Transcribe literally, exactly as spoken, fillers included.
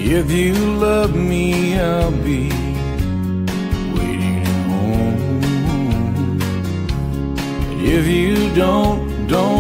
If you love me, I'll be waiting at home. And if you don't, don't